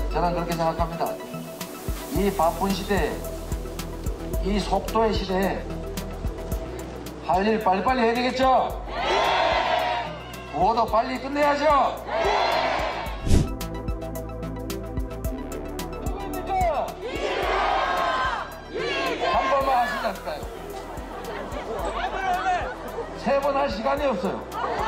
저는 그렇게 생각합니다. 이 바쁜 시대에, 이 속도의 시대에 할 일 빨리빨리 해야 되겠죠? 구호도 빨리 끝내야죠? 누구입니까? 한 번만 하시지 않을까요? 세 번 할 시간이 없어요.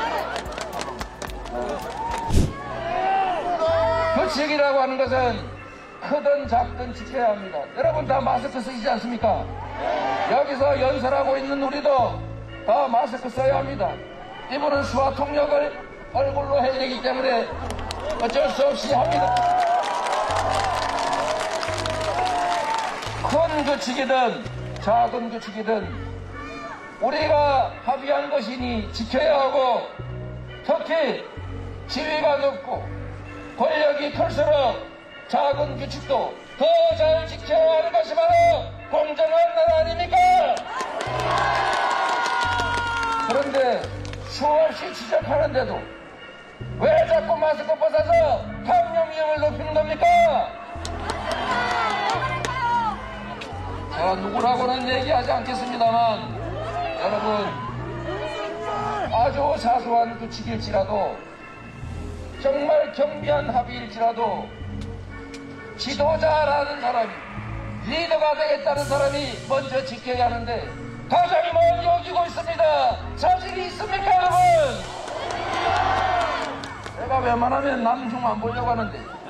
규칙이라고 하는 것은 크든 작든 지켜야 합니다. 여러분 다 마스크 쓰시지 않습니까? 여기서 연설하고 있는 우리도 다 마스크 써야 합니다. 이분은 수화 통역을 얼굴로 해야 되기 때문에 어쩔 수 없이 합니다. 큰 규칙이든 작은 규칙이든 우리가 합의한 것이니 지켜야 하고, 특히 지위가 높고 권력이 클수록 작은 규칙도 더 잘 지켜야 하는 것이 바로 공정한 나라 아닙니까? 그런데 수없이 지적하는데도 왜 자꾸 마스크 벗어서 감염 위험을 높이는 겁니까? 제가 누구라고는 얘기하지 않겠습니다만, 여러분, 아주 사소한 규칙일지라도, 정말 경미한 합의일지라도 지도자라는 사람이, 리더가 되겠다는 사람이 먼저 지켜야 하는데 가장 먼저 여기고 있습니다. 자질이 있습니까, 여러분? 제가 웬만하면 남중 안 보려고 하는데